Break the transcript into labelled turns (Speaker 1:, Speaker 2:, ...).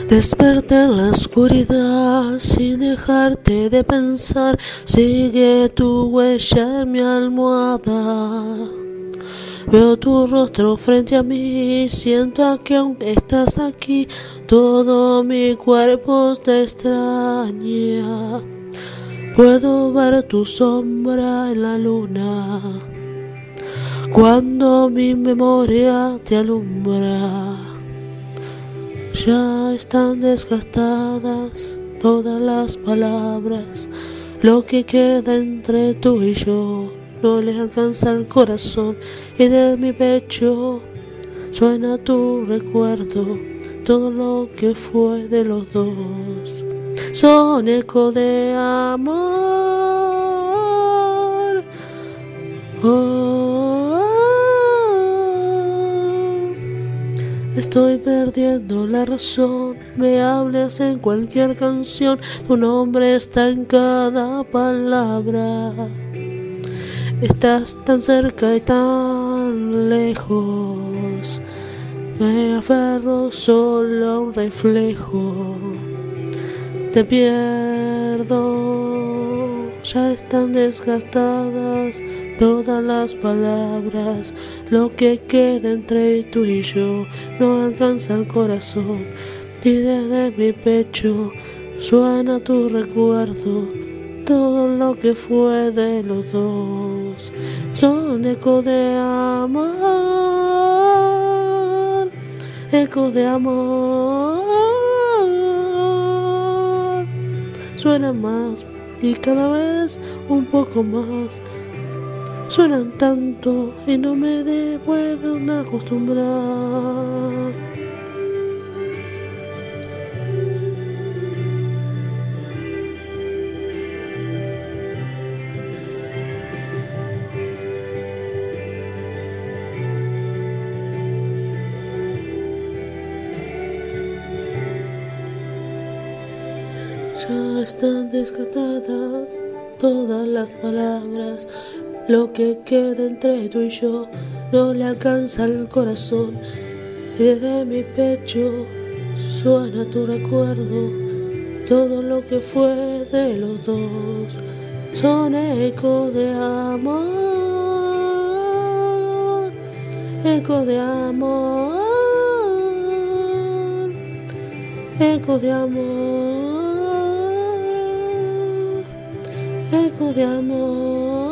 Speaker 1: Desperté en la oscuridad sin dejarte de pensar. Sigue tu huella en mi almohada. Veo tu rostro frente a mí, siento que aún estás aquí. Todo mi cuerpo te extraña. Puedo ver tu sombra en la luna cuando mi memoria te alumbra. Ya están desgastadas todas las palabras. Lo que queda entre tú y yo no le alcanza el corazón. Y de mi pecho suena tu recuerdo. Todo lo que fue de los dos son eco de amor. Estoy perdiendo la razón, me hables en cualquier canción, tu nombre está en cada palabra. Estás tan cerca y tan lejos, me aferro solo a un reflejo. Te pierdo, ya están desgastadas todas las palabras. Lo que queda entre tú y yo no alcanza el corazón. Y desde mi pecho suena tu recuerdo. Todo lo que fue de los dos son eco de amor, eco de amor. Suenan más y cada vez un poco más. Suenan tanto y no me puedo acostumbrar. Ya están descartadas todas las palabras. Lo que queda entre tú y yo no le alcanza el corazón. Y desde mi pecho suena tu recuerdo. Todo lo que fue de los dos son eco de amor, eco de amor, eco de amor, eco de amor.